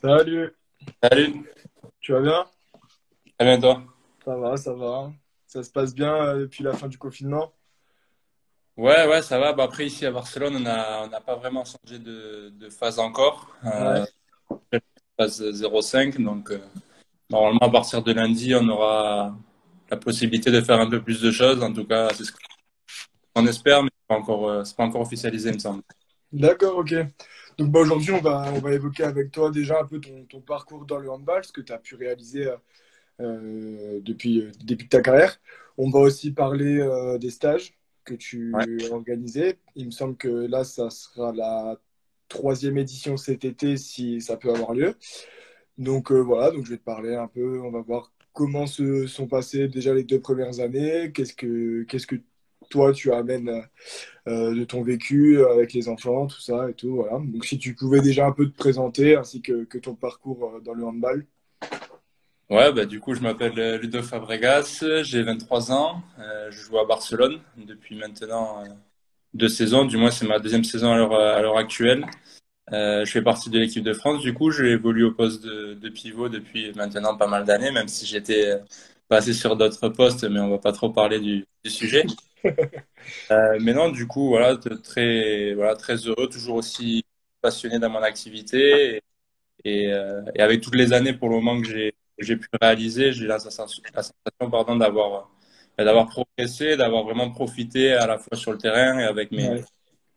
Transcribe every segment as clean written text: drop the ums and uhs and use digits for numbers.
Salut, Salut, tu vas bien? à bientôt. Ça va, ça va. Ça se passe bien depuis la fin du confinement? Ouais, ouais, ça va. Bah, après, ici à Barcelone, on n'a pas vraiment changé de phase encore. Ouais. Phase 0,5. Donc, normalement, à partir de lundi, on aura la possibilité de faire un peu plus de choses. En tout cas, c'est ce qu'on espère, mais c'est pas encore officialisé, il me semble. D'accord, ok. Donc aujourd'hui, on va évoquer avec toi déjà un peu ton parcours dans le handball, ce que tu as pu réaliser depuis le début de ta carrière. On va aussi parler des stages que Ouais. tu as organisés. Il me semble que là, ça sera la troisième édition cet été, si ça peut avoir lieu. Donc voilà, donc je vais te parler un peu, on va voir comment se sont passées déjà les 2 premières années, qu'est-ce que toi tu amènes de ton vécu avec les enfants, tout ça et tout, voilà. Donc si tu pouvais déjà un peu te présenter ainsi que ton parcours dans le handball. Ouais, bah, du coup, je m'appelle Ludo Fabregas, j'ai 23 ans, je joue à Barcelone depuis maintenant 2 saisons, du moins c'est ma deuxième saison à l'heure actuelle. Je fais partie de l'équipe de France. Du coup, je évolue au poste de pivot depuis maintenant pas mal d'années, même si j'étais passé sur d'autres postes, mais on va pas trop parler du sujet. Mais non, du coup, voilà, voilà, très heureux, toujours aussi passionné dans mon activité et avec toutes les années pour le moment que j'ai pu réaliser, j'ai la sensation, pardon, d'avoir progressé, d'avoir vraiment profité à la fois sur le terrain et avec mes. Ouais.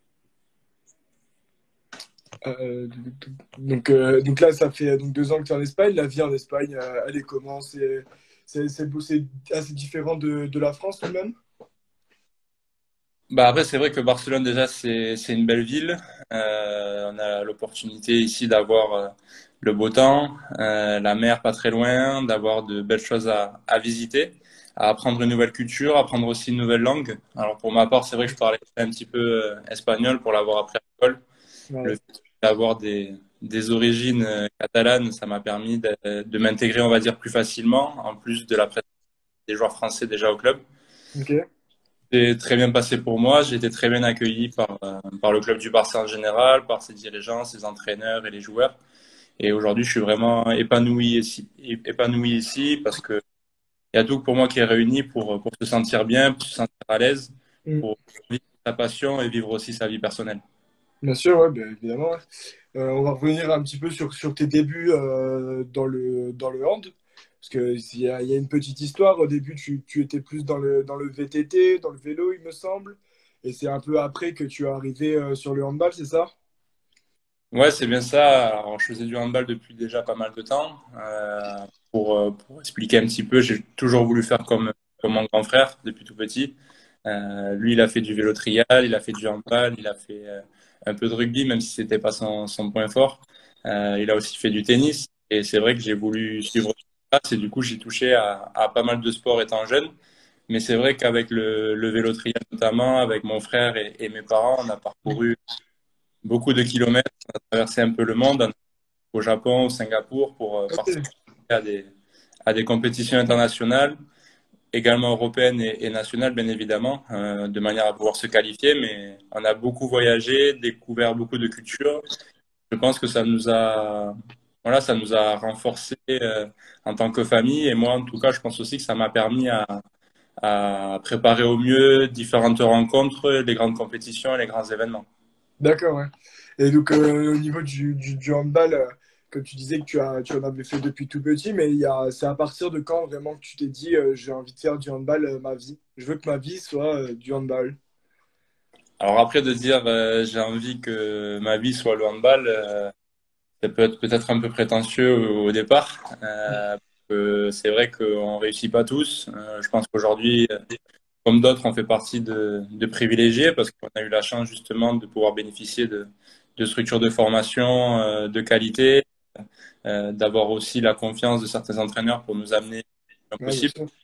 Donc là, ça fait donc 2 ans que tu es en Espagne. La vie en Espagne, elle est comment? C'est assez différent de la France tout de même? Bah après, c'est vrai que Barcelone, déjà, c'est une belle ville. On a l'opportunité ici d'avoir le beau temps, la mer pas très loin, d'avoir de belles choses à visiter, à apprendre une nouvelle culture, apprendre aussi une nouvelle langue. Alors pour ma part, c'est vrai que je parlais un petit peu espagnol pour l'avoir appris à l'école. Le Ouais. fait d'avoir des origines catalanes, ça m'a permis de m'intégrer, on va dire, plus facilement, en plus de la présence des joueurs français déjà au club. Ok. C'est très bien passé pour moi. J'ai été très bien accueilli par le club du Barça en général, par ses dirigeants, ses entraîneurs et les joueurs. Et aujourd'hui, je suis vraiment épanoui ici parce que il y a tout pour moi qui est réuni pour se sentir bien, pour se sentir à l'aise, Mm. pour vivre sa passion et vivre aussi sa vie personnelle. Bien sûr, ouais, bien évidemment, ouais. On va revenir un petit peu sur tes débuts dans le hand. Parce qu'il y a une petite histoire. Au début, tu étais plus dans le VTT, dans le vélo, il me semble. Et c'est un peu après que tu es arrivé sur le handball, c'est ça? Ouais, c'est bien ça. Alors, je faisais du handball depuis déjà pas mal de temps. Pour expliquer un petit peu, j'ai toujours voulu faire comme mon grand frère depuis tout petit. Lui, il a fait du vélo trial, il a fait du handball, il a fait un peu de rugby, même si c'était pas son point fort. Il a aussi fait du tennis. Et c'est vrai que j'ai voulu suivre ça. Et du coup, j'ai touché à pas mal de sports étant jeune. Mais c'est vrai qu'avec le vélo trial notamment, avec mon frère et mes parents, on a parcouru beaucoup de kilomètres, on a traversé un peu le monde, on a été au Japon, au Singapour, pour participer Ok. à des compétitions internationales, également européennes et nationales, bien évidemment, de manière à pouvoir se qualifier. Mais on a beaucoup voyagé, découvert beaucoup de cultures. Je pense que voilà, ça nous a renforcés en tant que famille. Et moi, en tout cas, je pense aussi que ça m'a permis à préparer au mieux différentes rencontres, les grandes compétitions et les grands événements. D'accord, ouais. Et donc, au niveau du handball, comme tu disais que tu en avais fait depuis tout petit, mais c'est à partir de quand vraiment que tu t'es dit, j'ai envie de faire du handball ma vie. Je veux que ma vie soit du handball. Alors après de dire j'ai envie que ma vie soit le handball, ça peut être peut-être un peu prétentieux au départ. C'est vrai qu'on réussit pas tous. Je pense qu'aujourd'hui, comme d'autres, on fait partie de privilégiés parce qu'on a eu la chance justement de pouvoir bénéficier de structures de formation de qualité, d'avoir aussi la confiance de certains entraîneurs pour nous amener le Ouais, bien possible. sûr.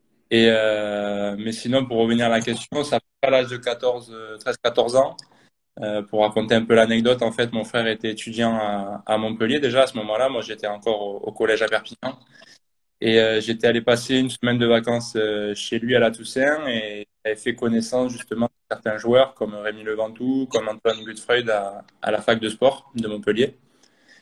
Mais sinon, pour revenir à la question, ça fait à l'âge de 13-14 ans. Pour raconter un peu l'anecdote, en fait, mon frère était étudiant à Montpellier déjà à ce moment-là. Moi, j'étais encore au collège à Perpignan. Et j'étais allé passer une semaine de vacances chez lui à la Toussaint et j'avais fait connaissance justement de certains joueurs comme Rémi Levantou, comme Antoine Gutfreud à la fac de sport de Montpellier.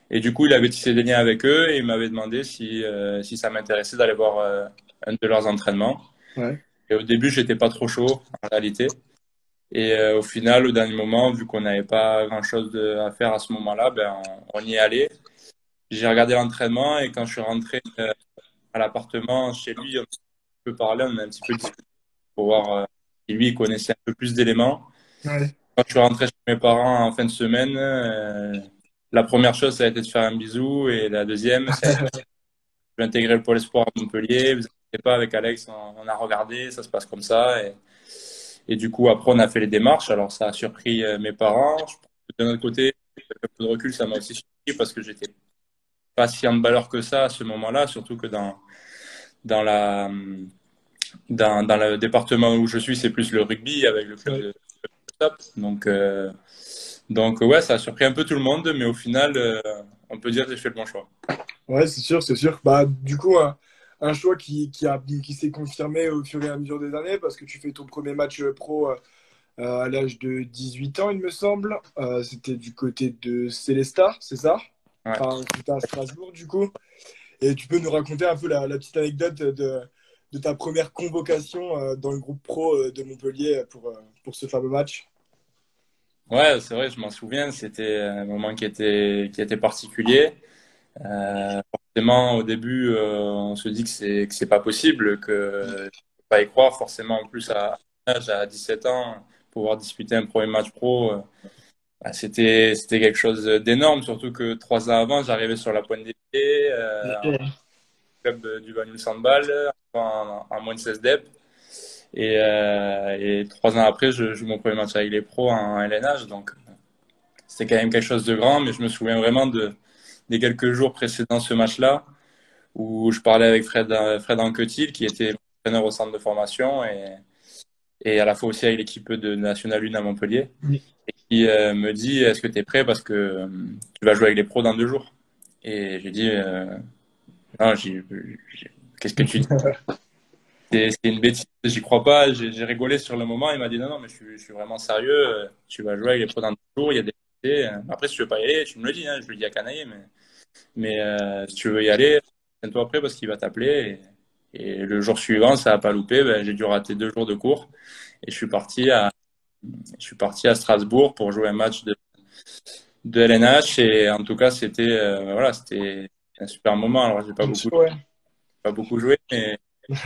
Et du coup, il avait tissé des liens avec eux et il m'avait demandé si ça m'intéressait d'aller voir un de leurs entraînements. Ouais. Et au début, j'étais pas trop chaud, en réalité. Et au final, au dernier moment, vu qu'on n'avait pas grand-chose à faire à ce moment-là, ben, on y est allé. J'ai regardé l'entraînement et quand je suis rentré à l'appartement chez lui, on a un peu parlé, on a un petit peu discuté pour voir si lui il connaissait un peu plus d'éléments. Ouais. Quand je suis rentré chez mes parents en fin de semaine, la première chose, ça a été de faire un bisou et la deuxième, ça a été d'intégrer le pôle espoir à Montpellier. Vous inquiétez pas, avec Alex, on a regardé, ça se passe comme ça. Et du coup, après, on a fait les démarches. Alors, ça a surpris mes parents. De notre côté, avec un peu de recul, ça m'a aussi surpris parce que j'étais pas si handballeur que ça à ce moment-là, surtout que dans la, dans le département où je suis, c'est plus le rugby avec le club Ouais. de top. Donc ouais, ça a surpris un peu tout le monde, mais au final, on peut dire que j'ai fait le bon choix. Ouais, c'est sûr, c'est sûr. Bah, du coup, un choix qui s'est confirmé au fur et à mesure des années parce que tu fais ton premier match pro à l'âge de 18 ans, il me semble. C'était du côté de Célestat, c'est ça? Ouais. Enfin, c'était à Strasbourg, du coup. Et tu peux nous raconter un peu la petite anecdote de ta première convocation dans le groupe pro de Montpellier pour ce fameux match? Ouais, c'est vrai, je m'en souviens. C'était un moment qui était particulier. Forcément, au début, on se dit que c'est pas possible, que faut pas y croire. Forcément, en plus, à un âge, à 17 ans, pouvoir disputer un premier match pro, bah, c'était quelque chose d'énorme. Surtout que 3 ans avant, j'arrivais sur la pointe des pieds, club du Vanul Sandball, en moins de 16 dep. Et 3 ans après, je joue mon premier match avec les pros en LNH. Donc, c'était quand même quelque chose de grand. Mais je me souviens vraiment des quelques jours précédant ce match-là, où je parlais avec Fred Anquetil, qui était entraîneur au centre de formation et à la fois aussi avec l'équipe de National 1 à Montpellier. Et qui me dit, est-ce que tu es prêt parce que tu vas jouer avec les pros dans 2 jours? Et j'ai dit, non, qu'est-ce que tu dis? C'est une bêtise, j'y crois pas. J'ai rigolé sur le moment. Il m'a dit, non, non, mais je suis vraiment sérieux. Tu vas jouer avec les pros dans 2 jours. Il y a des blessés. Après, si tu veux pas y aller, tu me le dis. Hein, je le dis à Canaille, mais si tu veux y aller, tiens-toi prêt parce qu'il va t'appeler. Et le jour suivant, ça n'a pas loupé. Ben, j'ai dû rater 2 jours de cours. Et je suis parti à Strasbourg pour jouer un match de LNH. Et en tout cas, voilà, c'était un super moment. Alors, j'ai pas Bien beaucoup, sûr, ouais. pas beaucoup joué, mais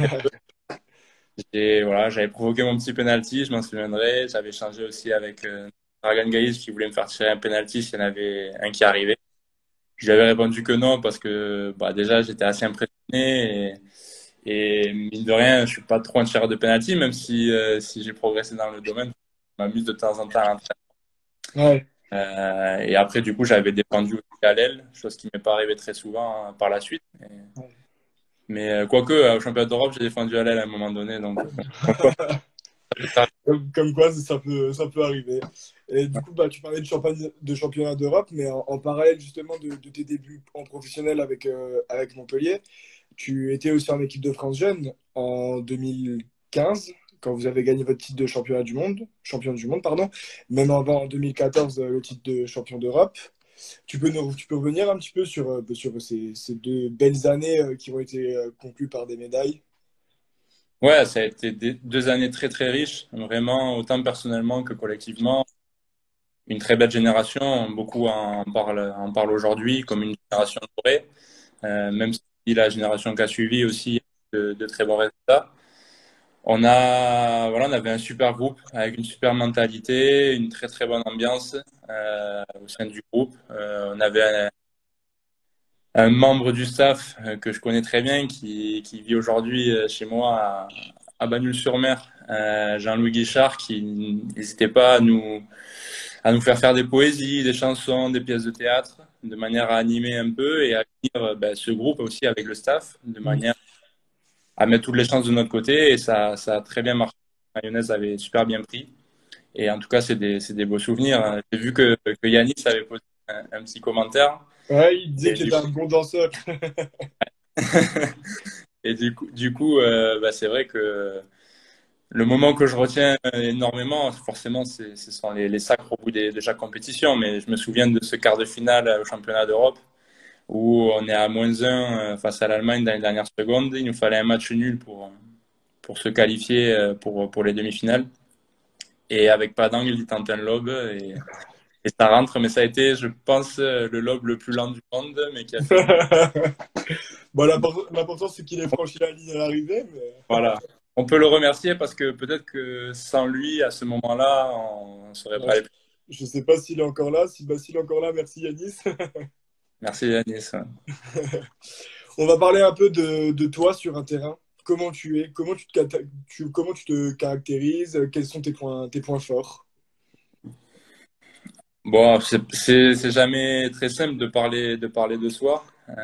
voilà, j'avais provoqué mon petit penalty, je m'en souviendrai. J'avais changé aussi avec Dragan Gaïs qui voulait me faire tirer un penalty s'il y en avait un qui arrivait. Je lui avais répondu que non parce que bah, déjà j'étais assez impressionné et mine de rien, je suis pas trop un tireur de penalty, même si j'ai progressé dans le domaine. Je m'amuse de temps en temps à l'entraînement. Ouais. Et après, du coup, j'avais défendu aussi à l'aile, chose qui m'est pas arrivée très souvent par la suite. Mais quoique, au championnat d'Europe, j'ai défendu à l'aile à un moment donné. Donc, comme quoi, ça Comme quoi, ça peut arriver. Et du coup, bah, tu parlais de championnat d'Europe, mais en parallèle justement de tes débuts en professionnel avec Montpellier, tu étais aussi en équipe de France jeune en 2015, quand vous avez gagné votre titre de champion du monde, pardon. Même avant en 2014, le titre de champion d'Europe. Tu peux revenir un petit peu sur ces 2 belles années qui ont été conclues par des médailles? Ouais, ça a été 2 années très très riches, vraiment autant personnellement que collectivement. Une très belle génération, beaucoup en parlent aujourd'hui comme une génération dorée, même si la génération qui a suivi aussi a de très bons résultats. Voilà, on avait un super groupe avec une super mentalité, une très très bonne ambiance au sein du groupe. On avait un membre du staff que je connais très bien qui vit aujourd'hui chez moi à Bagnols-sur-Mer, Jean-Louis Guichard, qui n'hésitait pas à nous faire des poésies, des chansons, des pièces de théâtre, de manière à animer un peu et à unir ce groupe aussi avec le staff, de manière à mettre toutes les chances de notre côté. Et ça a très bien marché. La mayonnaise avait super bien pris. Et en tout cas, c'est des beaux souvenirs, hein. J'ai vu que Yanis avait posé un petit commentaire. Ouais, il disait Et qu'il du était un bon danseur. Et du coup, bah, c'est vrai que le moment que je retiens énormément, forcément, ce sont les sacres au bout de chaque compétition. Mais je me souviens de ce quart de finale au championnat d'Europe où on est à -1 face à l'Allemagne dans les dernières secondes. Il nous fallait un match nul pour se qualifier pour les demi-finales. Et avec pas d'angle, il tente un lob et ça rentre. Mais ça a été, je pense, le lob le plus lent du monde, mais qui a fait du. Bon, l'important, c'est qu'il ait franchi la ligne à l'arrivée. Mais... Voilà. On peut le remercier parce que peut-être que sans lui, à ce moment-là, on ne serait Ouais, pas allé plus. je sais pas s'il est encore là. S'il est encore là, merci Yanis. Merci Yanis. On va parler un peu de toi sur un terrain. Comment tu es? Comment tu te caractérises? Quels sont tes points forts? Bon, c'est jamais très simple de parler de soi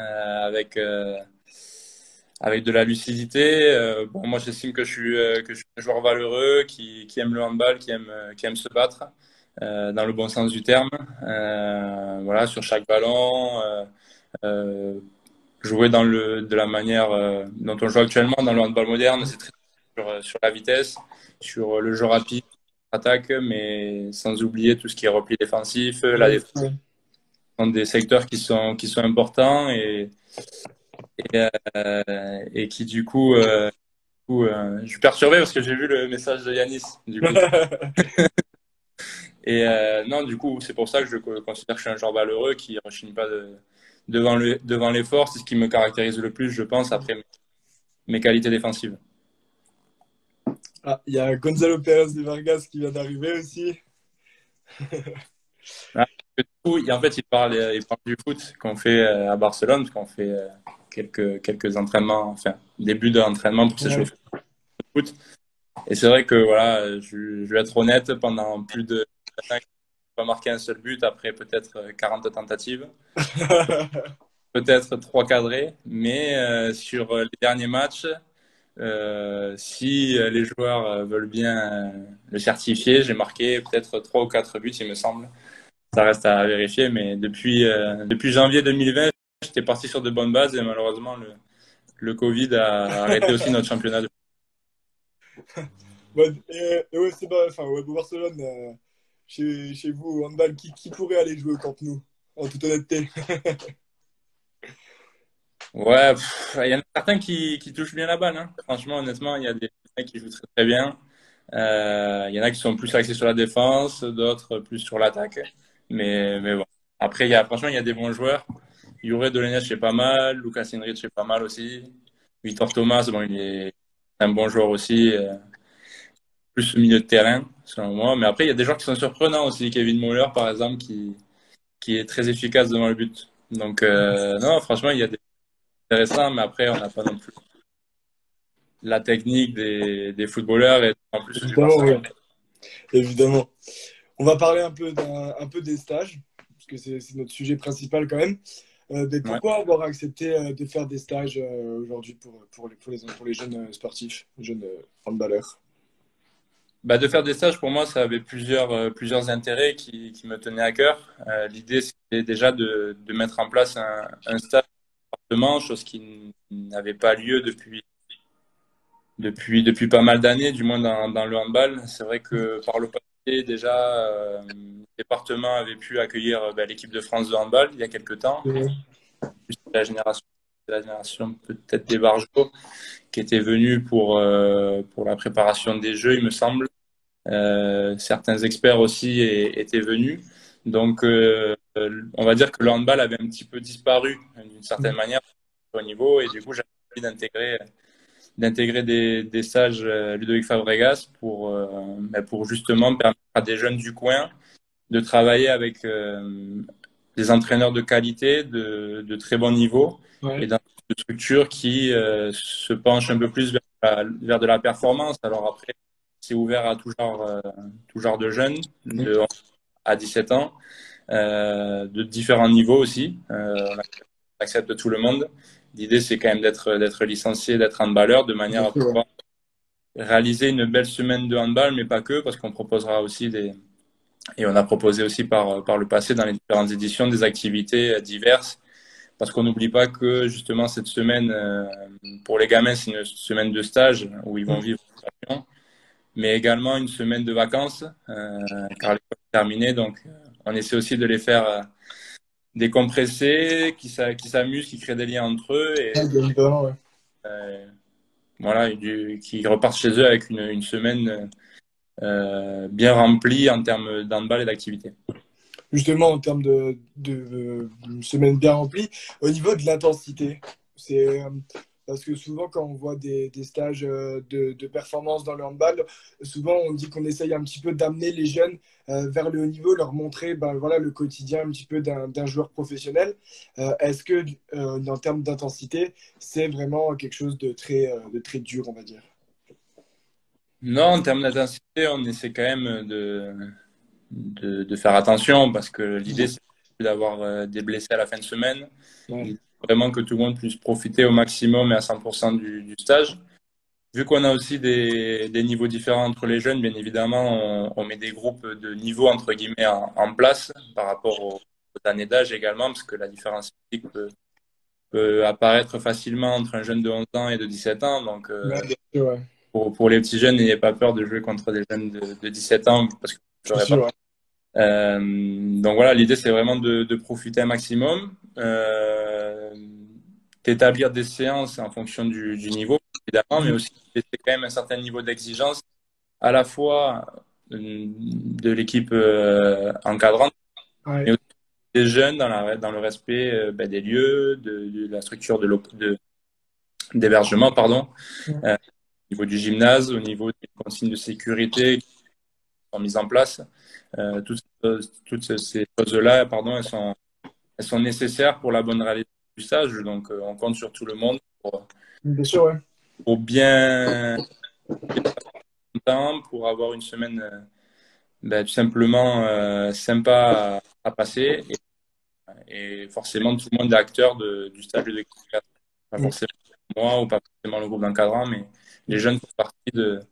avec de la lucidité. Bon, moi, j'estime que je suis un joueur valeureux qui aime le handball, qui aime se battre dans le bon sens du terme. Voilà, sur chaque ballon, euh, jouer de la manière dont on joue actuellement dans le handball moderne, c'est très sur la vitesse, sur le jeu rapide, attaque, mais sans oublier tout ce qui est repli défensif, la Ouais, défense ouais. sont des secteurs qui sont importants et qui je suis perturbé parce que j'ai vu le message de Yanis du coup. Et non, du coup, c'est pour ça que je considère que je suis un joueur valeureux qui ne rechigne pas devant l'effort. C'est ce qui me caractérise le plus, je pense, après mes qualités défensives. Ah, il y a Gonzalo Pérez de Vargas qui vient d'arriver aussi. Ah, du coup, en fait, il parle du foot qu'on fait à Barcelone, parce qu'on fait quelques entraînements, enfin, début d'entraînement pour Ouais. s'échauffer au foot. Et c'est vrai que voilà, je vais être honnête, pendant plus de 5 ans, je n'ai pas marqué un seul but après peut-être 40 tentatives, peut-être 3 cadrés, mais sur les derniers matchs, si les joueurs veulent bien le certifier, j'ai marqué peut-être 3 ou 4 buts, il me semble. Ça reste à vérifier, mais depuis janvier 2020, j'étais parti sur de bonnes bases et malheureusement, le Covid a arrêté aussi notre championnat. Ouais, et ouais, c'est pas, enfin, ouais, Barcelone, chez vous, au handball, qui pourrait aller jouer au Camp Nou, en toute honnêteté? Ouais, il y en a certains qui touchent bien la balle, hein. Franchement, honnêtement, il y a des mecs qui jouent très, très bien. Il y en a qui sont plus axés sur la défense, d'autres plus sur l'attaque. Mais bon. Après, franchement, il y a des bons joueurs. Jure Dolenech, c'est pas mal. Lucas Henrich, c'est pas mal aussi. Victor Thomas, bon, il est un bon joueur aussi. Plus au milieu de terrain, selon moi. Mais après, il y a des joueurs qui sont surprenants aussi. Kevin Moller, par exemple, qui est très efficace devant le but. Donc, non, franchement, il y a des intéressants, mais après, on n'a pas non plus la technique des footballeurs et en plus du Évidemment, oui. Barça. Évidemment. On va parler un peu des stages, parce que c'est notre sujet principal quand même. Mais Ouais. pourquoi avoir accepté de faire des stages aujourd'hui pour les jeunes sportifs, jeunes handballeurs? Bah, de faire des stages, pour moi, ça avait plusieurs intérêts qui me tenaient à cœur. L'idée, c'était déjà de mettre en place un stage d'appartement, chose qui n'avait pas lieu depuis pas mal d'années, du moins dans le handball. C'est vrai que par le passé, déjà, le département avait pu accueillir l'équipe de France de handball il y a quelques temps. Ouais. La génération peut-être des Barjots qui était venue pour la préparation des Jeux, il me semble. Certains experts aussi étaient venus. Donc, on va dire que le handball avait un petit peu disparu d'une certaine manière au niveau. Et du coup, j'avais envie d'intégrer des stages Ludovic Fabregas pour justement permettre à des jeunes du coin de travailler avec des entraîneurs de qualité, de très bon niveau et Ouais. dans une structure qui se penche un peu plus vers de la performance. Alors après, c'est ouvert à tout genre de jeunes, de 11 à 17 ans, de différents niveaux aussi. On accepte tout le monde. L'idée, c'est quand même d'être licencié, d'être handballeur, de manière Bien à sûr, ouais. pouvoir réaliser une belle semaine de handball, mais pas que, parce qu'on proposera aussi et on a proposé aussi par le passé dans les différentes éditions des activités diverses, parce qu'on n'oublie pas que justement cette semaine, pour les gamins, c'est une semaine de stage où ils vont vivre une passion, mais également une semaine de vacances, car l'école est terminée, donc on essaie aussi décompresser, qui s'amusent, qui créent des liens entre eux Ah, et bien évidemment, ouais. voilà, qui repartent chez eux avec une semaine bien remplie en termes d'handball et d'activité. Justement, en termes de semaine bien remplie, au niveau de l'intensité, c'est parce que souvent, quand on voit des stages de performance dans le handball, souvent on dit qu'on essaye un petit peu d'amener les jeunes vers le haut niveau, leur montrer ben, voilà, le quotidien un petit peu d'un joueur professionnel. Est-ce que, en termes d'intensité, c'est vraiment quelque chose de très dur, on va dire? Non, en termes d'intensité, on essaie quand même de faire attention parce que l'idée, c'est d'avoir des blessés à la fin de semaine. Ouais. L'idée, c'est vraiment que tout le monde puisse profiter au maximum et à 100% du stage. Vu qu'on a aussi des niveaux différents entre les jeunes, bien évidemment, on met des groupes de niveau, entre guillemets, en place par rapport aux années d'âge également, parce que la différence physique peut apparaître facilement entre un jeune de 11 ans et de 17 ans. Donc, Ouais, bien sûr, ouais. pour les petits jeunes, n'ayez pas peur de jouer contre des jeunes de 17 ans, parce que je C'est n'aurais pas. sûr, ouais. Donc voilà, l'idée, c'est vraiment de profiter un maximum, d'établir des séances en fonction du niveau, évidemment, mais aussi de laisser quand même un certain niveau d'exigence, à la fois de l'équipe encadrante, mais Ouais. aussi des jeunes dans le respect ben, des lieux, de la structure d'hébergement, pardon, au niveau du gymnase, au niveau des consignes de sécurité qui sont mises en place. Toutes ces choses-là, pardon, elles sont nécessaires pour la bonne réalisation du stage. Donc, on compte sur tout le monde Bien sûr, ouais. pour bien temps, pour avoir une semaine ben, tout simplement sympa à passer. Et forcément, tout le monde est acteur du stage de 4. Pas Mm. forcément moi ou pas forcément le groupe d'encadrants, mais les jeunes font partie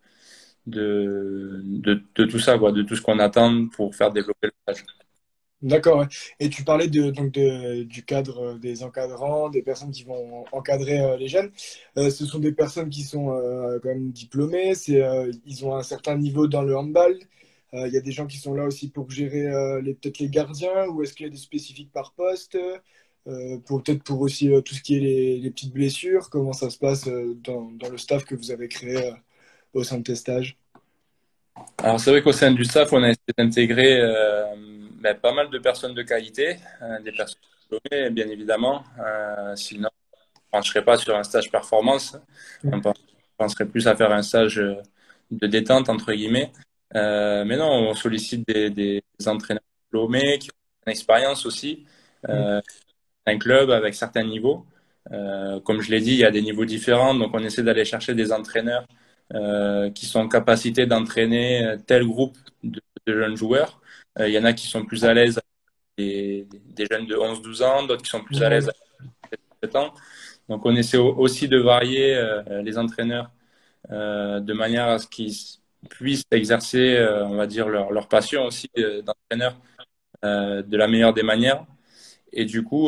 de tout ça, quoi, de tout ce qu'on attend pour faire développer le stage. D'accord, ouais. Et tu parlais du cadre des encadrants, des personnes qui vont encadrer les jeunes. Ce sont des personnes qui sont quand même diplômées, ils ont un certain niveau dans le handball. Il y a des gens qui sont là aussi pour gérer peut-être les gardiens, ou est-ce qu'il y a des spécifiques par poste, peut-être pour aussi tout ce qui est les petites blessures. Comment ça se passe dans le staff que vous avez créé au sein de tes stages? Alors, c'est vrai qu'au sein du staff, on a essayé d'intégrer ben, pas mal de personnes de qualité, des personnes diplômées, bien évidemment. Sinon, on ne pencherait pas sur un stage performance. On penserait plus à faire un stage de détente, entre guillemets. Mais non, on sollicite des entraîneurs diplômés qui ont une expérience aussi, Mm. un club avec certains niveaux. Comme je l'ai dit, il y a des niveaux différents, donc on essaie d'aller chercher des entraîneurs qui sont en capacité d'entraîner tel groupe de jeunes joueurs. Il y en a qui sont plus à l'aise avec des jeunes de 11-12 ans, d'autres qui sont plus à l'aise Ouais. avec 7 ans. Donc on essaie aussi de varier les entraîneurs de manière à ce qu'ils puissent exercer, on va dire, leur passion aussi d'entraîneur de la meilleure des manières. Et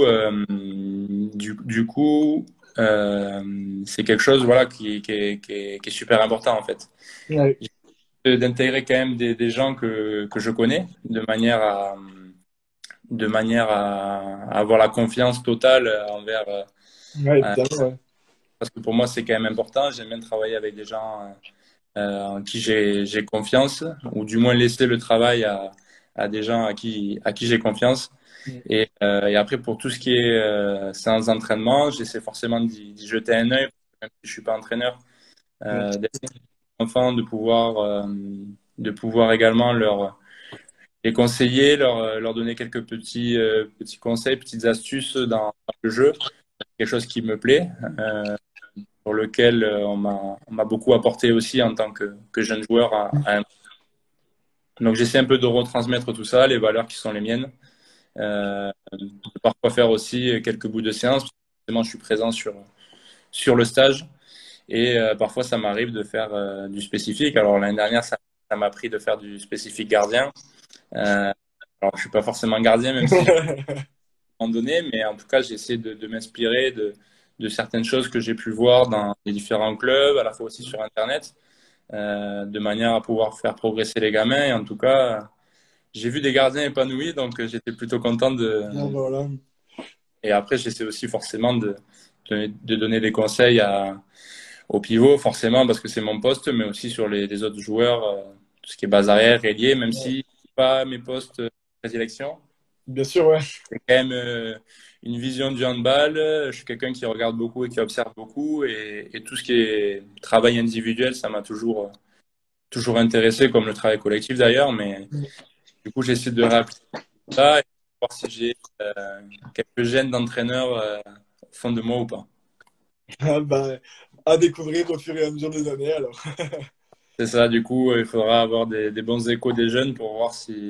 du coup c'est quelque chose voilà, qui est super important en fait. Ouais. D'intégrer quand même des gens que je connais de manière à avoir la confiance totale envers Ouais, euh, évidemment, ouais. parce que pour moi c'est quand même important. J'aime bien travailler avec des gens en qui j'ai confiance, ou du moins laisser le travail à des gens à qui j'ai confiance. Mm. Et après, pour tout ce qui est séance d'entraînement, j'essaie forcément d'y jeter un œil, même si je suis pas entraîneur, Ouais. d'être enfant, de pouvoir également les conseiller, leur donner quelques petits conseils, petites astuces dans le jeu, quelque chose qui me plaît, pour lequel on m'a beaucoup apporté aussi en tant que jeune joueur Donc j'essaie un peu de retransmettre tout ça, les valeurs qui sont les miennes. De parfois faire aussi quelques bouts de séance, parce que forcément, je suis présent sur le stage. Et parfois, ça m'arrive de faire du spécifique. Alors l'année dernière, ça m'a pris de faire du spécifique gardien. Euh, alors je suis pas forcément gardien, même si je suis à un moment donné, mais en tout cas, j'essaie de m'inspirer de certaines choses que j'ai pu voir dans les différents clubs, à la fois aussi sur Internet, de manière à pouvoir faire progresser les gamins. Et en tout cas, j'ai vu des gardiens épanouis, donc j'étais plutôt content Bon, voilà. Et après, j'essaie aussi forcément de donner des conseils au pivot, forcément, parce que c'est mon poste, mais aussi sur les autres joueurs, tout ce qui est base arrière, ailier, même Ouais. si c'est pas mes postes de prédilection. Bien sûr, ouais. J'ai quand même une vision du handball. Je suis quelqu'un qui regarde beaucoup et qui observe beaucoup. Et tout ce qui est travail individuel, ça m'a toujours intéressé, comme le travail collectif d'ailleurs. Mais du coup, j'essaie de réappliquer ça et voir si j'ai quelques gènes d'entraîneur au fond de moi ou pas. Ah, bah, à découvrir au fur et à mesure des années, alors. C'est ça, du coup, il faudra avoir des bons échos des jeunes pour voir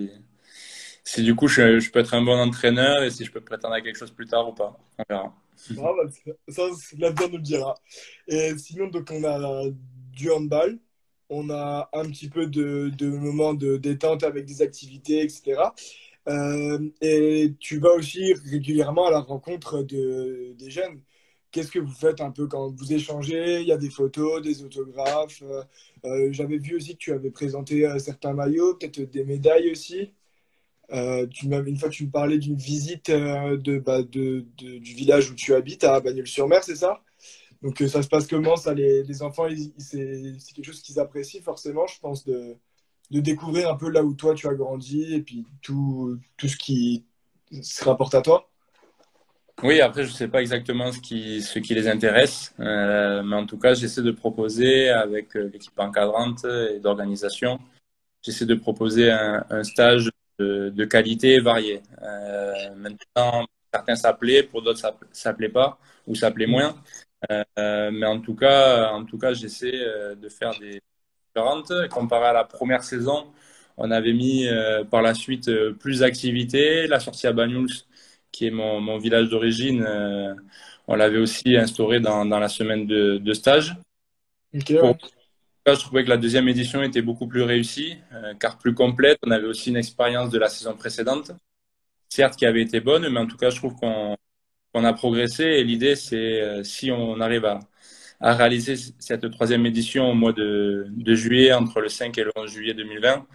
si du coup je peux être un bon entraîneur et si je peux prétendre à quelque chose plus tard ou pas. On verra. Ah, bah, ça, l'avenir nous le dira. Et sinon, donc, on a du handball, on a un petit peu de moments de détente avec des activités, etc. Et tu vas aussi régulièrement à la rencontre des jeunes. Qu'est-ce que vous faites un peu quand vous échangez? Il y a des photos, des autographes. J'avais vu aussi que tu avais présenté certains maillots, peut-être des médailles aussi. Une fois, tu me parlais d'une visite du village où tu habites à Bagnols-sur-Mer, c'est ça? Donc, ça se passe comment ça, les enfants, c'est quelque chose qu'ils apprécient forcément, je pense, de découvrir un peu là où toi tu as grandi et puis tout ce qui se rapporte à toi. Oui, après, je sais pas exactement ce qui les intéresse, mais en tout cas, j'essaie de proposer avec l'équipe encadrante et d'organisation, j'essaie de proposer un stage de qualité variée. Maintenant, certains s'appelaient, pour d'autres, ça s'appelait pas ou s'appelait moins. Mais en tout cas, j'essaie de faire des différentes. Comparé à la première saison, on avait mis par la suite plus d'activités. La sortie à Banyuls, qui est mon village d'origine, on l'avait aussi instauré dans la semaine de stage. Ok, Pour ouais. moi, je trouvais que la deuxième édition était beaucoup plus réussie, car plus complète. On avait aussi une expérience de la saison précédente, certes qui avait été bonne, mais en tout cas, je trouve qu'on a progressé. Et l'idée, c'est si on arrive à réaliser cette troisième édition au mois de juillet, entre le 5 et le 11 juillet 2020.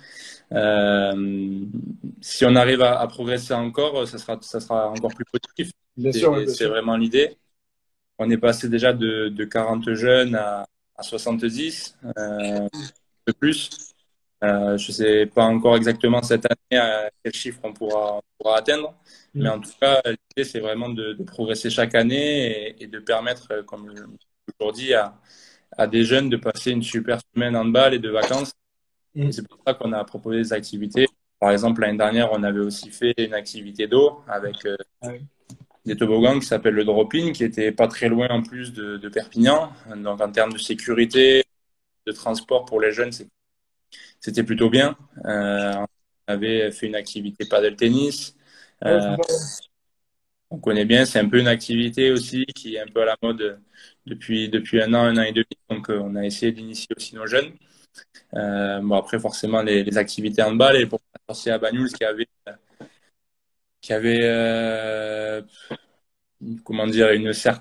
Si on arrive à progresser encore, ça sera encore plus positif. Bien sûr, ouais, Et bien c'est sûr. vraiment l'idée. On est passé déjà de 40 jeunes à 70, de plus. Je ne sais pas encore exactement cette année à quel chiffre on pourra atteindre, mais Mm. en tout cas, l'idée, c'est vraiment de progresser chaque année et de permettre, comme aujourd'hui, à des jeunes de passer une super semaine en balle et de vacances. Et Mm. c'est pour ça qu'on a proposé des activités. Par exemple, l'année dernière, on avait aussi fait une activité d'eau avec Ouais. des toboggans qui s'appelle le drop-in, qui était pas très loin en plus de Perpignan. Donc, en termes de sécurité, de transport pour les jeunes, c'était plutôt bien. On avait fait une activité paddle tennis. Ouais, Euh, sympa, ouais. on connaît bien, c'est un peu une activité aussi qui est un peu à la mode depuis un an et demi. Donc, on a essayé d'initier aussi nos jeunes. Bon, après, forcément, les activités handball et pour sortir à Banyuls qui avait comment dire,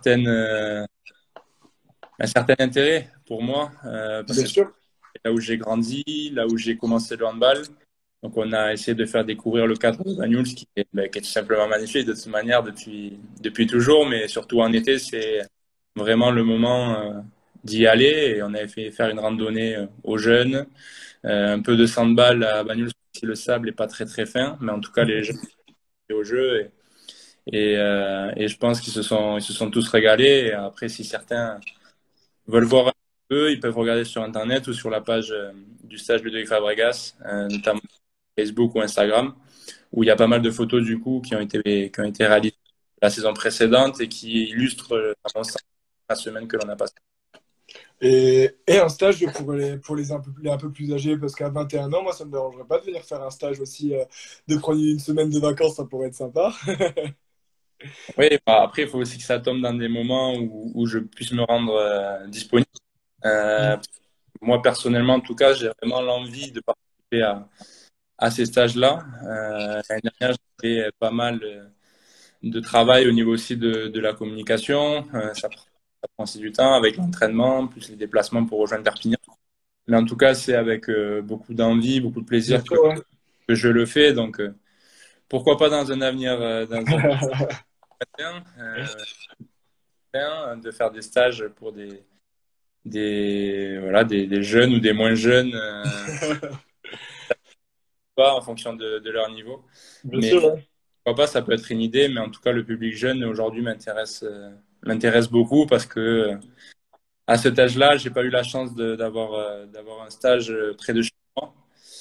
un certain intérêt pour moi, parce Bien que c'est sûr. là où j'ai grandi, là où j'ai commencé le handball. Donc, on a essayé de faire découvrir le cadre de Banyuls, qui est tout simplement magnifique de toute manière depuis toujours, mais surtout en été, c'est vraiment le moment d'y aller. Et on avait fait faire une randonnée aux jeunes, un peu de sandball à Banyuls, si le sable n'est pas très très fin, mais en tout cas, les jeunes étaient au jeu. Et je pense qu'ils se sont tous régalés. Et après, si certains veulent voir un peu, ils peuvent regarder sur Internet ou sur la page du stage Ludovic Fabregas, notamment Facebook ou Instagram, où il y a pas mal de photos du coup qui ont été réalisées la saison précédente et qui illustrent, à mon sens, la semaine que l'on a passée. Et un stage pour les un peu plus âgés, parce qu'à 21 ans, moi, ça me dérangerait pas de venir faire un stage aussi, de prendre une semaine de vacances, ça pourrait être sympa. Oui, bah, après, il faut aussi que ça tombe dans des moments où je puisse me rendre disponible. Euh, Moi, personnellement, en tout cas, j'ai vraiment l'envie de participer à ces stages-là. L'année dernière, j'ai fait pas mal de travail au niveau aussi de la communication. Ça prend aussi du temps avec l'entraînement, plus les déplacements pour rejoindre Perpignan. Mais en tout cas, c'est avec beaucoup d'envie, beaucoup de Bien plaisir que, sûr, ouais. que je le fais. Donc, pourquoi pas dans un avenir, dans un de faire des stages pour voilà, des jeunes ou des moins jeunes, pas en fonction de leur niveau. Bien Mais sûr, ouais. pourquoi pas, ça peut être une idée, mais en tout cas, le public jeune aujourd'hui m'intéresse beaucoup parce que à cet âge-là, j'ai pas eu la chance d'avoir un stage près de chez moi.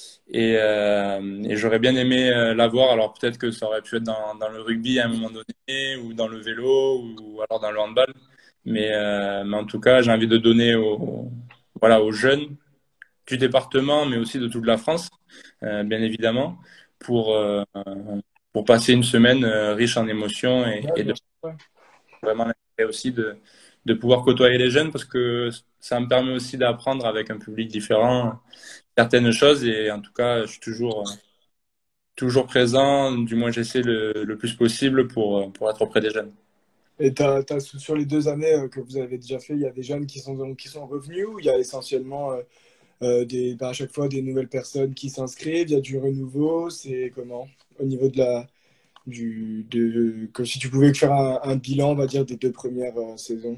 Et j'aurais bien aimé l'avoir. Alors peut-être que ça aurait pu être dans le rugby à un moment donné, ou dans le vélo, ou alors dans le handball. Mais en tout cas, j'ai envie de donner voilà, aux jeunes du département, mais aussi de toute la France, bien évidemment, pour, euh, pour passer une semaine riche en émotions Ouais, et bien de sûr, ouais. vraiment l'intérêt aussi de pouvoir côtoyer les jeunes parce que ça me permet aussi d'apprendre avec un public différent certaines choses. Et en tout cas, je suis toujours présent, du moins j'essaie le plus possible pour être auprès des jeunes. Et sur les 2 années que vous avez déjà fait, il y a des jeunes qui sont revenus ou il y a essentiellement à chaque fois des nouvelles personnes qui s'inscrivent, il y a du renouveau, c'est comment? Au niveau comme si tu pouvais faire un bilan, on va dire, des 2 premières saisons.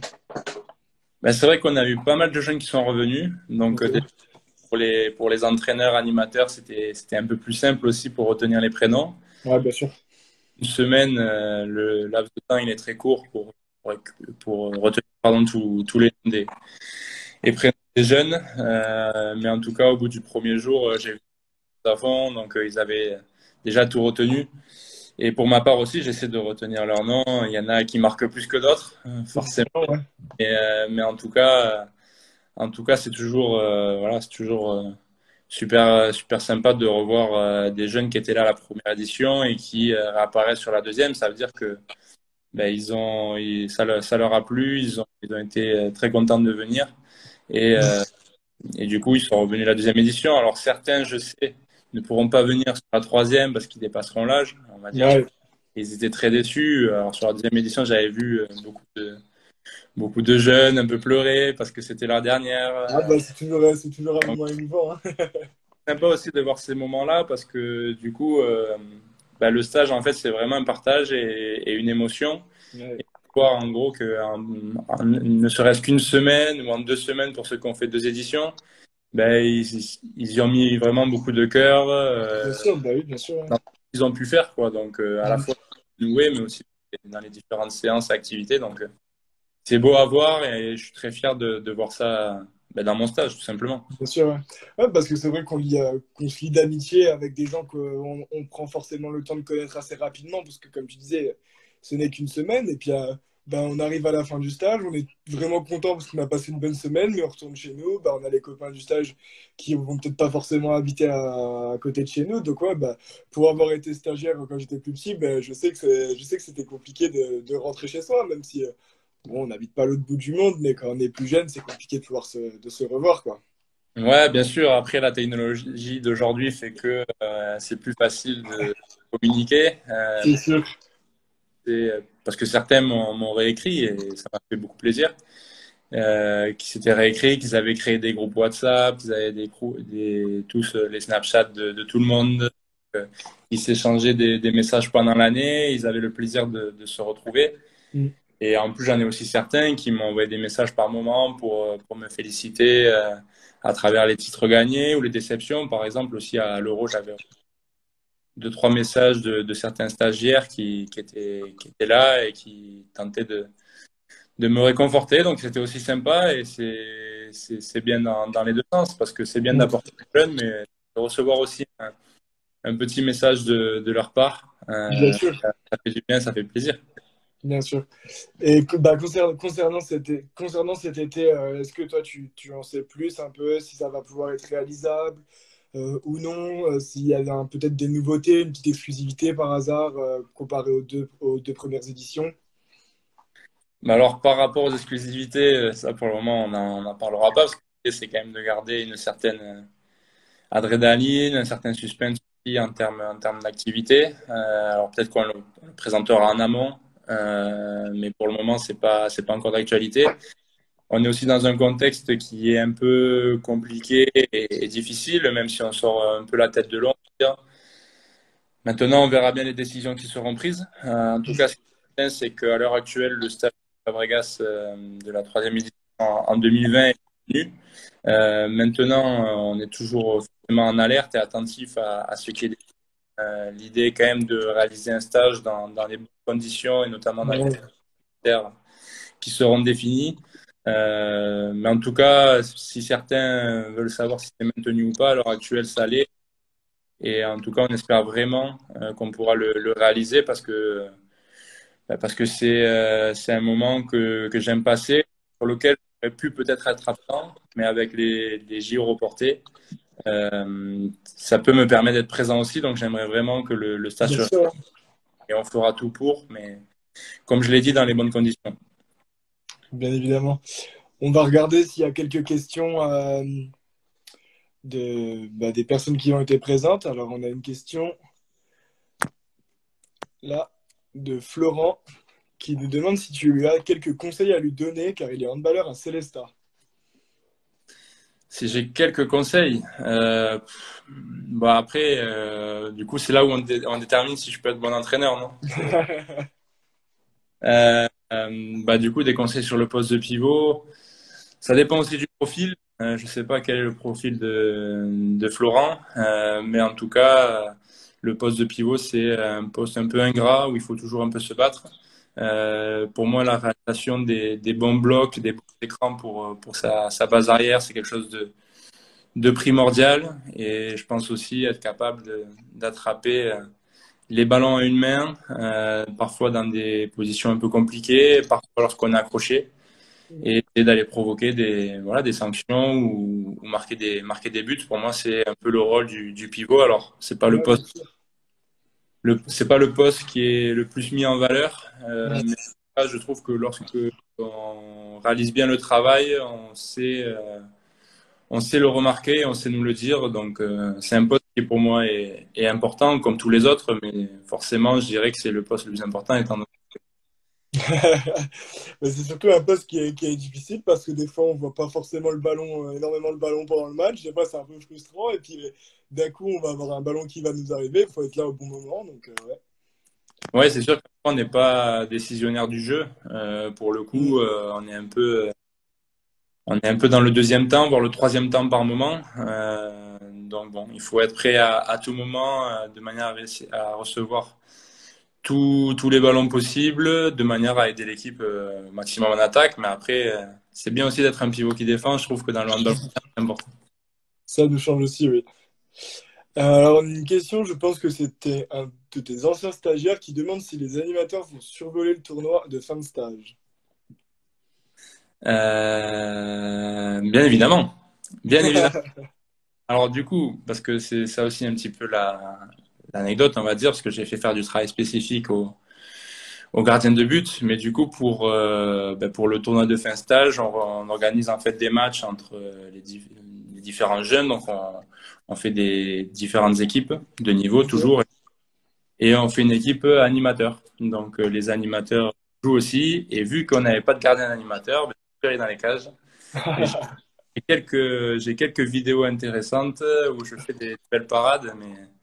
Ben, c'est vrai qu'on a eu pas mal de jeunes qui sont revenus. Donc, Ok. pour les entraîneurs, animateurs, c'était un peu plus simple aussi pour retenir les prénoms. Ouais, bien sûr. Une semaine, le laps de temps, il est très court pour, pour retenir pardon, tous les noms et prénoms des jeunes. Mais en tout cas, au bout du premier jour, j'ai vu à fond. Donc, ils avaient déjà tout retenu. Et pour ma part aussi, j'essaie de retenir leurs noms. Il y en a qui marquent plus que d'autres, forcément. Ouais. Mais en tout cas, c'est toujours super sympa de revoir des jeunes qui étaient là à la première édition et qui apparaissent sur la deuxième. Ça veut dire que ben, ça leur a plu, ils ont été très contents de venir. Et, euh, et du coup, ils sont revenus la deuxième édition. Alors certains, je sais, ne pourront pas venir sur la troisième parce qu'ils dépasseront l'âge, on va dire. Ouais. Ils étaient très déçus. Alors sur la deuxième édition, j'avais vu beaucoup de jeunes un peu pleurer parce que c'était leur dernière. Ah bah c'est toujours un Donc, moment émouvant, hein. c'est sympa aussi de voir ces moments-là parce que du coup, bah, le stage, en fait, c'est vraiment un partage et une émotion. Ouais. Et voir en gros que ne serait-ce qu'une semaine ou en 2 semaines pour ceux qui ont fait 2 éditions, ben, ils y ont mis vraiment beaucoup de cœur Bien sûr, bah oui, bien sûr, ouais. dans ce qu'ils ont pu faire, quoi. Donc, à la fois jouer, mais aussi dans les différentes séances et activités. Donc, c'est beau à voir et je suis très fier de voir ça ben, dans mon stage, tout simplement. Bien sûr, ouais. Ouais, parce que c'est vrai qu'on se lie d'amitié avec des gens qu'on prend forcément le temps de connaître assez rapidement, parce que comme tu disais, ce n'est qu'une semaine, et puis ben, on arrive à la fin du stage, on est vraiment content parce qu'on a passé une bonne semaine, mais on retourne chez nous, ben, on a les copains du stage qui vont peut-être pas forcément habiter à côté de chez nous, donc ouais, bah, pour avoir été stagiaire quand j'étais plus petit, ben, je sais que c'était compliqué de rentrer chez soi, même si bon, on n'habite pas à l'autre bout du monde, mais quand on est plus jeune, c'est compliqué de se revoir, quoi. Ouais, bien sûr. Après, la technologie d'aujourd'hui fait que c'est plus facile de communiquer. C'est sûr. Parce que certains m'ont réécrit et ça m'a fait beaucoup plaisir. Qui s'étaient réécrits, qu'ils avaient créé des groupes WhatsApp, qu'ils avaient tous les Snapchat de tout le monde. Euh, Ils s'échangeaient des messages pendant l'année. Ils avaient le plaisir de se retrouver. Mm. Et en plus, j'en ai aussi certains qui m'ont envoyé des messages par moment pour me féliciter à travers les titres gagnés ou les déceptions. Par exemple, aussi à l'Euro, j'avais 2, 3 messages de certains stagiaires qui étaient là et qui tentaient de me réconforter. Donc, c'était aussi sympa et c'est bien dans les deux sens parce que c'est bien Mm. d'apporter aux jeunes, mais de recevoir aussi un petit message de leur part, Bien sûr, ça fait du bien, ça fait plaisir. bien sûr. Et bah, concernant cet été, est-ce que toi, tu en sais plus un peu si ça va pouvoir être réalisable ou non, s'il y avait peut-être des nouveautés, une petite exclusivité par hasard comparé aux deux premières éditions? Mais alors, par rapport aux exclusivités, ça pour le moment, on n'en parlera pas parce que l'idée, c'est quand même de garder une certaine adrénaline, un certain suspense aussi en termes d'activité. Alors, peut-être qu'on le présentera en amont, mais pour le moment, c'est pas encore d'actualité. On est aussi dans un contexte qui est un peu compliqué et difficile, même si on sort un peu la tête de l'eau. Maintenant, on verra bien les décisions qui seront prises. En tout cas, ce qui est c'est qu'à l'heure actuelle, le stage de Fabregas de la troisième édition en 2020 est fini. Maintenant, on est toujours forcément en alerte et attentif à ce qui est l'idée est quand même de réaliser un stage dans les bonnes conditions et notamment dans les Ouais. critères qui seront définis. Mais en tout cas, si certains veulent savoir si c'est maintenu ou pas, à l'heure actuelle, ça l'est. Et en tout cas, on espère vraiment qu'on pourra le réaliser parce que c'est un moment que j'aime passer, sur lequel j'aurais pu peut-être être absent, mais avec les JO reportés, ça peut me permettre d'être présent aussi. Donc j'aimerais vraiment que le stage Bien se réalise sûr, et on fera tout pour, mais comme je l'ai dit, dans les bonnes conditions. bien évidemment. On va regarder s'il y a quelques questions des personnes qui ont été présentes. Alors, on a une question là de Florent qui nous demande si tu lui as quelques conseils à lui donner car il est handballeur à Célestat. Si j'ai quelques conseils, bah après, du coup, c'est là où on détermine si je peux être bon entraîneur, non? Bah, du coup, des conseils sur le poste de pivot. Ça dépend aussi du profil. Je sais pas quel est le profil de Florent, mais en tout cas, le poste de pivot, c'est un poste un peu ingrat où il faut toujours un peu se battre. Pour moi, la réalisation des bons blocs, des bons écrans pour sa base arrière, c'est quelque chose de primordial. Et je pense aussi être capable d'attraper les ballons à une main, parfois dans des positions un peu compliquées, parfois lorsqu'on est accroché et d'aller provoquer des sanctions ou marquer des buts. Pour moi, c'est un peu le rôle du pivot. Alors, Ouais, bien sûr. c'est pas le poste qui est le plus mis en valeur, Ouais. mais là, je trouve que lorsque on réalise bien le travail, on sait le remarquer, on sait nous le dire. Donc, c'est un poste qui pour moi est important comme tous les autres, mais forcément, je dirais que c'est le poste le plus important étant donné. Mais c'est surtout un poste qui est difficile parce que des fois on voit pas forcément le ballon, énormément le ballon pendant le match. Des fois c'est un peu frustrant et puis d'un coup on va avoir un ballon qui va nous arriver. Il faut être là au bon moment. Donc ouais. Ouais, c'est sûr qu'on n'est pas décisionnaire du jeu. Pour le Mm. coup, on est un peu dans le deuxième temps, voire le troisième temps par moment. Donc bon, il faut être prêt à tout moment, de manière à recevoir tous les ballons possibles, de manière à aider l'équipe au maximum en attaque. Mais après, c'est bien aussi d'être un pivot qui défend. Je trouve que dans le handball, c'est important. Ça nous change aussi, oui. Alors une question, je pense que c'était un de tes anciens stagiaires qui demande si les animateurs vont survoler le tournoi de fin de stage. Bien évidemment, bien évidemment. Alors du coup, parce que c'est ça aussi un petit peu l'anecdote, on va dire, parce que j'ai fait faire du travail spécifique aux gardiens de but, mais du coup pour le tournoi de fin stage, on organise en fait des matchs entre les différents jeunes, donc on fait des différentes équipes de niveau Ok. toujours, et on fait une équipe animateur. Donc les animateurs jouent aussi, et vu qu'on n'avait pas de gardien animateur, ben, je suis allé dans les cages. Et j'ai quelques vidéos intéressantes où je fais des belles parades,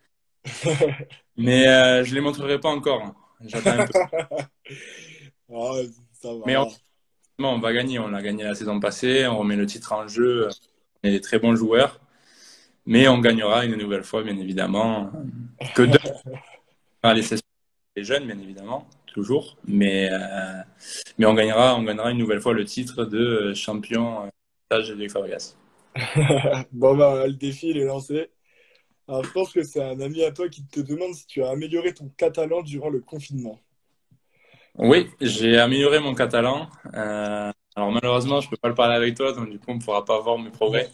mais je les montrerai pas encore, hein. J'attends un peu. Ah, ça Mais va. on va gagner. On l'a gagné la saison passée. On remet le titre en jeu. On est des très bons joueurs. Mais on gagnera une nouvelle fois, bien évidemment. Que de les sessions des jeunes, bien évidemment, toujours. Mais on gagnera une nouvelle fois le titre de champion stage de Fabregas. Bon bah le défi il est lancé. Alors je pense que c'est un ami à toi qui te demande si tu as amélioré ton catalan durant le confinement. Oui, j'ai amélioré mon catalan. Alors malheureusement, je peux pas le parler avec toi, donc du coup, on ne pourra pas voir mes progrès.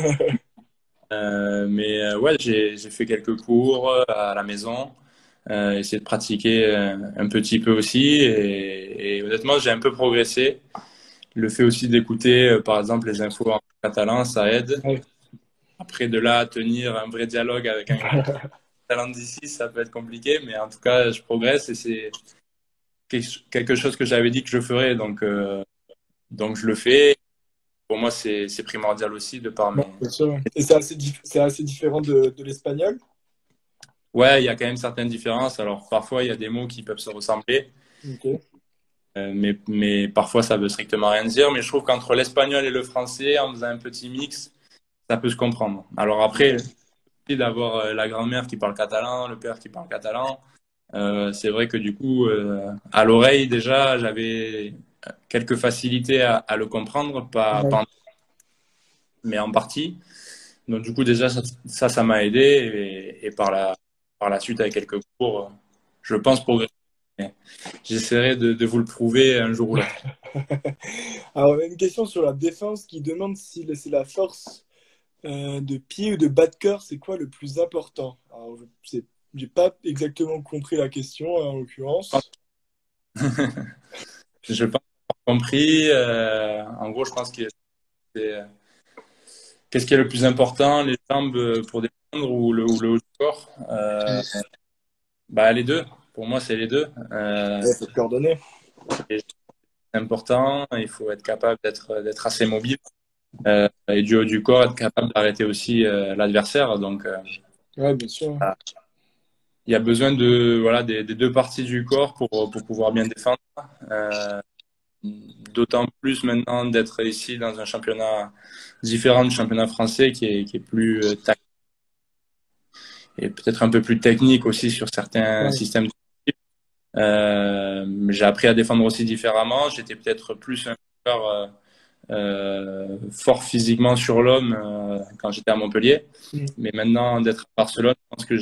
Ouais, j'ai fait quelques cours à la maison, essayer de pratiquer un petit peu aussi. Et honnêtement, j'ai un peu progressé. Le fait aussi d'écouter, par exemple, les infos en catalan, ça aide. Ouais. Après, de là à tenir un vrai dialogue avec un catalan d'ici, ça peut être compliqué, mais en tout cas, je progresse et c'est quelque chose que j'avais dit que je ferais. Donc je le fais. Pour moi, c'est primordial aussi de par Ouais, mes. bien sûr. Et c'est assez différent de l'espagnol. Ouais, il y a quand même certaines différences. Alors parfois, il y a des mots qui peuvent se ressembler. Ok. Mais parfois ça veut strictement rien dire. Mais je trouve qu'entre l'espagnol et le français, en faisant un petit mix, ça peut se comprendre. Alors après, Ouais. d'avoir la grand-mère qui parle catalan, le père qui parle catalan, c'est vrai que du coup, à l'oreille déjà, j'avais quelques facilités à le comprendre, Ouais. mais en partie. Donc du coup déjà ça m'a aidé et par la suite avec quelques cours, je pense progresser. J'essaierai de vous le prouver un jour ou l'autre. Alors, une question sur la défense qui demande si c'est la force de pied ou de bas de cœur, c'est quoi le plus important? Alors, j'ai pas exactement compris la question en l'occurrence. Je pense avoir compris. En gros, je pense que c'est qu'est-ce qui est le plus important, les jambes pour défendre ou le haut du corps. Bah les deux. Pour moi, c'est les deux. Il faut se coordonner. Et c'est important. Il faut être capable d'être assez mobile et du haut du corps, être capable d'arrêter aussi l'adversaire. Donc Ouais, bien sûr. il y a besoin de voilà des deux parties du corps pour pouvoir bien défendre. Euh, D'autant plus maintenant d'être ici dans un championnat différent du championnat français qui est plus tactique et peut-être un peu plus technique aussi sur certains Ouais. systèmes. J'ai appris à défendre aussi différemment. J'étais peut-être plus un joueur fort physiquement sur l'homme quand j'étais à Montpellier. Mm. Mais maintenant d'être à Barcelone, je pense que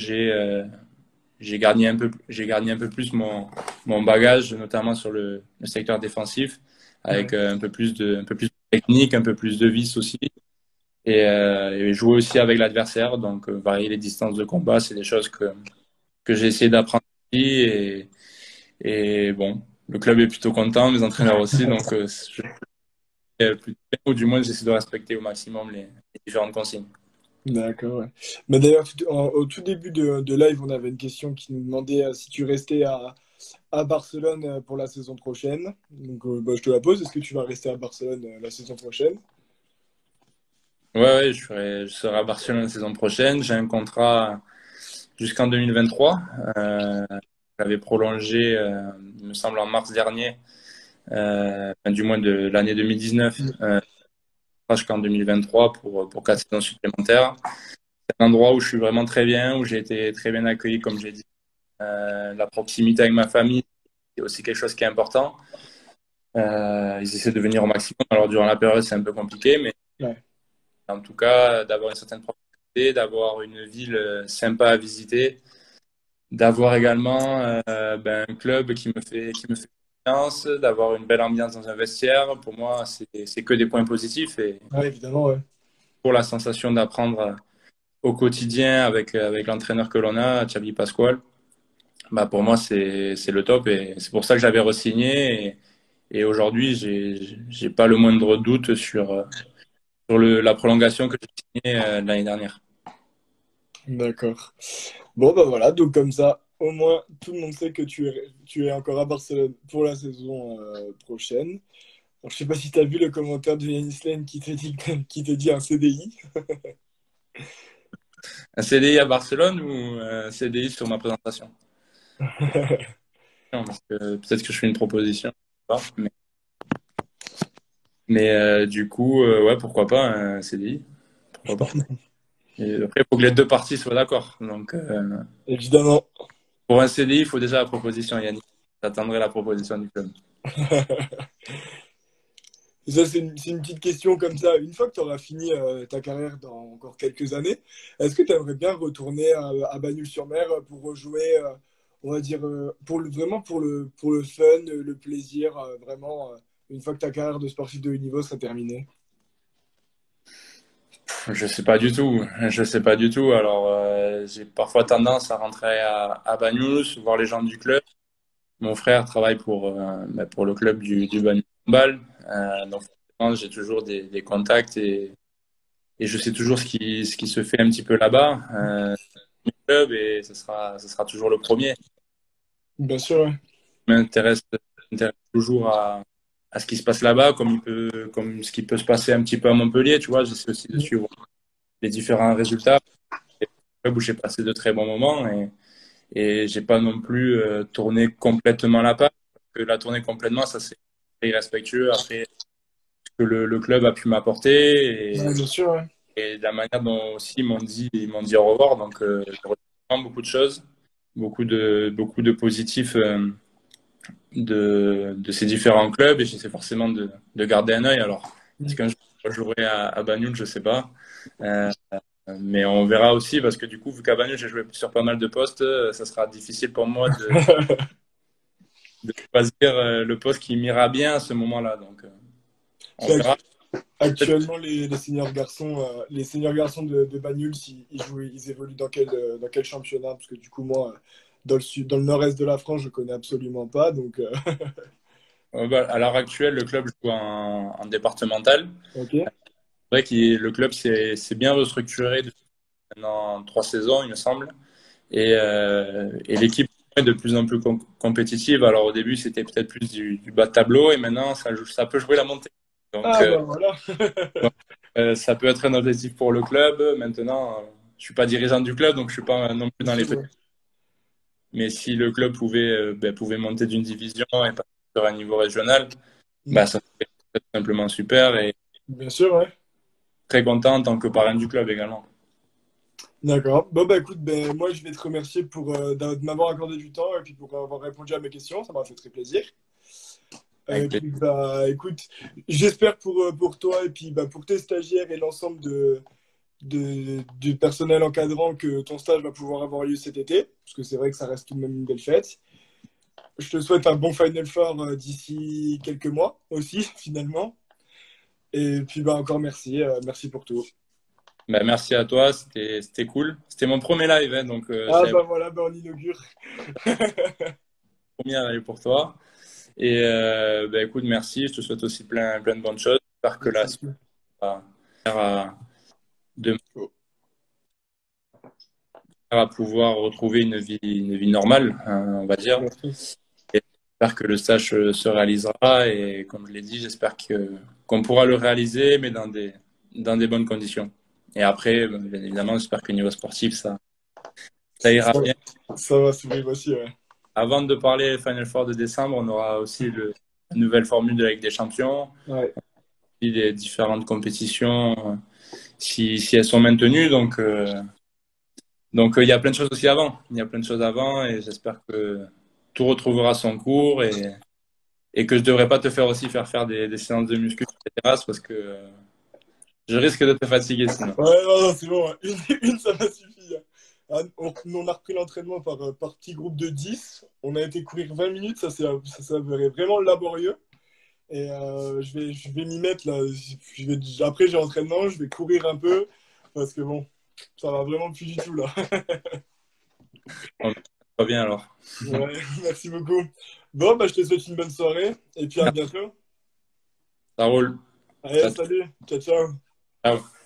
j'ai gagné un peu plus mon bagage, notamment sur le secteur défensif, avec Ouais. un peu plus de technique, un peu plus de vis aussi. Et jouer aussi avec l'adversaire, donc varier les distances de combat, c'est des choses que j'ai essayé d'apprendre ici. Et bon, le club est plutôt content, mes entraîneurs aussi, donc je fais plutôt bien, ou du moins j'essaie de respecter au maximum les différentes consignes. D'accord, ouais. Mais d'ailleurs, au tout début de live, on avait une question qui nous demandait si tu restais à Barcelone pour la saison prochaine. Donc, bah, je te la pose. Est-ce que tu vas rester à Barcelone la saison prochaine? Ouais, je serai à Barcelone la saison prochaine. J'ai un contrat jusqu'en 2023. J'avais prolongé, il me semble, en mars dernier, enfin, du moins de l'année 2019, Mm. jusqu'en 2023 pour 4 saisons supplémentaires. C'est un endroit où je suis vraiment très bien, où j'ai été très bien accueilli, comme j'ai dit. La proximité avec ma famille, c'est aussi quelque chose qui est important. Ils essaient de venir au maximum. Alors, durant la période, c'est un peu compliqué, mais Ouais. en tout cas, d'avoir une certaine proximité, d'avoir une ville sympa à visiter, d'avoir également un club qui me fait confiance, d'avoir une belle ambiance dans un vestiaire. Pour moi, c'est que des points positifs. Et Ouais, évidemment, ouais. pour la sensation d'apprendre au quotidien avec l'entraîneur que l'on a, Xavi Pascual, bah pour moi, c'est le top. Et c'est pour ça que j'avais re-signé. Et aujourd'hui, j'ai pas le moindre doute sur la prolongation que j'ai signée l'année dernière. D'accord. Bon, bah voilà. Donc, comme ça, au moins, tout le monde sait que tu es encore à Barcelone pour la saison prochaine. Alors, je sais pas si tu as vu le commentaire de Yanis Lane qui te dit un CDI. Un CDI à Barcelone ou un CDI sur ma présentation? Non, parce que peut-être que je fais une proposition. Je sais pas. Mais du coup, ouais, pourquoi pas un CDI? Pourquoi pas? Et après, il faut que les deux parties soient d'accord. Donc, Évidemment. pour un CDI, il faut déjà la proposition, Yannick. J'attendrai la proposition du club. Ça, c'est une petite question comme ça. Une fois que tu auras fini ta carrière dans encore quelques années, est-ce que tu aimerais bien retourner à Bagnols-sur-Mer pour rejouer, on va dire, vraiment pour le fun, le plaisir, vraiment, une fois que ta carrière de sportif de haut niveau sera terminée? Je sais pas du tout. Je sais pas du tout. Alors, j'ai parfois tendance à rentrer à Banyuls, voir les gens du club. Mon frère travaille pour le club du Banyuls Handball. Donc, forcément, j'ai toujours des contacts et je sais toujours ce qui se fait un petit peu là-bas. Le club et ce sera toujours le premier. Bien sûr, ouais. Je m'intéresse toujours à ce qui se passe là-bas, comme ce qui peut se passer un petit peu à Montpellier. Tu vois, j'essaie aussi de suivre les différents résultats. Et club où j'ai passé de très bons moments et j'ai pas non plus tourné complètement la page. que la tournée complètement, ça c'est irrespectueux après ce que le club a pu m'apporter Ouais, bien sûr, ouais. et de la manière dont aussi ils m'ont dit au revoir. Donc, je retiens vraiment beaucoup de choses, beaucoup de positifs de ces différents clubs et j'essaie forcément de garder un œil. Alors, est-ce qu'un jour je jouerai à Banyoul, je sais pas. Euh, mais on verra aussi parce que du coup, vu qu'à Banyoul, j'ai joué sur pas mal de postes, ça sera difficile pour moi de choisir le poste qui m'ira bien à ce moment-là. Donc, on C'est verra. actuellement, les seniors garçons de Banyuls, ils évoluent dans quel championnat? Parce que du coup, moi, dans le nord-est de la France, je connais absolument pas. Donc, Bah, à l'heure actuelle, le club joue en départemental. ok. C'est vrai que le club s'est bien restructuré depuis maintenant 3 saisons, il me semble. Et l'équipe est de plus en plus compétitive. Alors au début, c'était peut-être plus du bas de tableau et maintenant, ça peut jouer la montée. Donc, Ah, bah voilà. donc, ça peut être un objectif pour le club. Maintenant, je suis pas dirigeant du club, donc je suis pas non plus Bien dans les sûr, petits. ouais. Mais si le club pouvait monter d'une division et passer sur un niveau régional, Mm. ça serait tout simplement super et Bien sûr, ouais. très content en tant que parrain du club également. D'accord. Bon, bah écoute, ben, moi, je vais te remercier de m'avoir accordé du temps et puis pour avoir répondu à mes questions. Ça m'a fait très plaisir. Et Avec plaisir. puis, bah, écoute, j'espère pour toi et puis bah, pour tes stagiaires et l'ensemble du personnel encadrant que ton stage va pouvoir avoir lieu cet été, parce que c'est vrai que ça reste tout de même une belle fête. Je te souhaite un bon Final Four d'ici quelques mois aussi, finalement. Et puis bah, encore merci, merci pour tout. Merci à toi, c'était cool. C'était mon premier live, hein, donc Ah bah voilà, bah, on inaugure. premier live pour toi. Et écoute, merci. Je te souhaite aussi plein de bonnes choses. J'espère que la Merci suite beaucoup. va de Oh. à pouvoir retrouver une vie normale, hein, on va dire. Merci. Et j'espère que le stage se réalisera et comme je l'ai dit, j'espère qu'on pourra le réaliser, mais dans des bonnes conditions. Et après, bien évidemment, j'espère que niveau sportif, ça ira Ça, bien. ça va sourire aussi, ouais. Avant de parler Final Four de décembre, on aura aussi la nouvelle formule de la Ligue des Champions, Ouais. et les différentes compétitions, si elles sont maintenues. Donc, il y a plein de choses aussi avant. Il y a plein de choses avant et j'espère que tout retrouvera son cours et que je ne devrais pas te faire aussi faire des séances de muscu, etc. Parce que je risque de te fatiguer sinon. Ouais, non, non, c'est bon, ouais. Une, ça m'a suffi, hein. Ah, on a repris l'entraînement par petit groupe de 10. On a été courir 20 minutes, ça s'avérait vraiment laborieux. Et je vais m'y mettre là. Après, j'ai entraînement, je vais courir un peu parce que bon, ça va vraiment plus du tout là. On va bien alors. Ouais, merci beaucoup. Bon, bah, je te souhaite une bonne soirée et puis à bientôt. Ça roule. Allez, salut, ciao, ciao. Ciao.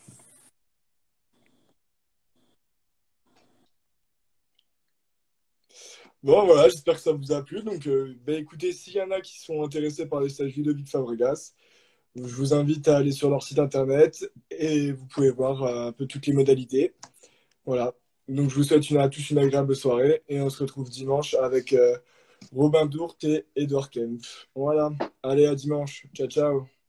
Bon, voilà, j'espère que ça vous a plu. Donc, bah, écoutez, s'il y en a qui sont intéressés par les stages Ludovic Fabregas, je vous invite à aller sur leur site internet et vous pouvez voir un peu toutes les modalités. Voilà. Donc, je vous souhaite à tous une agréable soirée et on se retrouve dimanche avec Robin Dourte et Edouard Kempf. Voilà. Allez, à dimanche. Ciao, ciao.